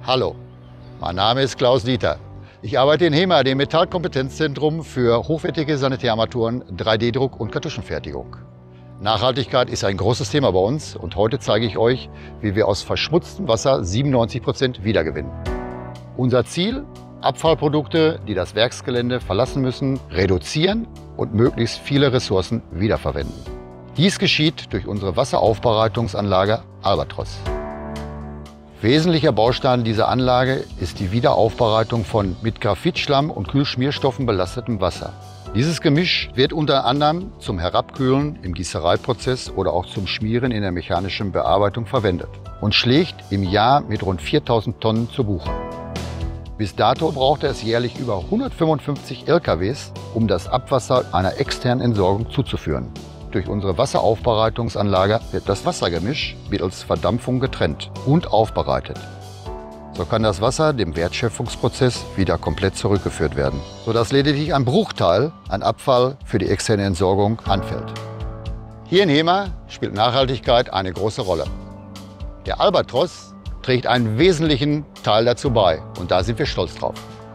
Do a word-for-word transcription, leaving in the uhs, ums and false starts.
Hallo, mein Name ist Klaus Dieter. Ich arbeite in HEMA, dem Metallkompetenzzentrum für hochwertige Sanitärarmaturen, drei D Druck und Kartuschenfertigung. Nachhaltigkeit ist ein großes Thema bei uns und heute zeige ich euch, wie wir aus verschmutztem Wasser siebenundneunzig Prozent wiedergewinnen. Unser Ziel: Abfallprodukte, die das Werksgelände verlassen müssen, reduzieren und möglichst viele Ressourcen wiederverwenden. Dies geschieht durch unsere Wasseraufbereitungsanlage Albatros. Wesentlicher Baustein dieser Anlage ist die Wiederaufbereitung von mit Graphitschlamm und Kühlschmierstoffen belastetem Wasser. Dieses Gemisch wird unter anderem zum Herabkühlen im Gießereiprozess oder auch zum Schmieren in der mechanischen Bearbeitung verwendet und schlägt im Jahr mit rund viertausend Tonnen zu Buche. Bis dato brauchte es jährlich über hundertfünfundfünfzig L K Ws, um das Abwasser einer externen Entsorgung zuzuführen. Durch unsere Wasseraufbereitungsanlage wird das Wassergemisch mittels Verdampfung getrennt und aufbereitet. So kann das Wasser dem Wertschöpfungsprozess wieder komplett zurückgeführt werden, sodass lediglich ein Bruchteil an Abfall für die externe Entsorgung anfällt. Hier in HEMA spielt Nachhaltigkeit eine große Rolle. Der Albatros trägt einen wesentlichen Teil dazu bei und da sind wir stolz drauf.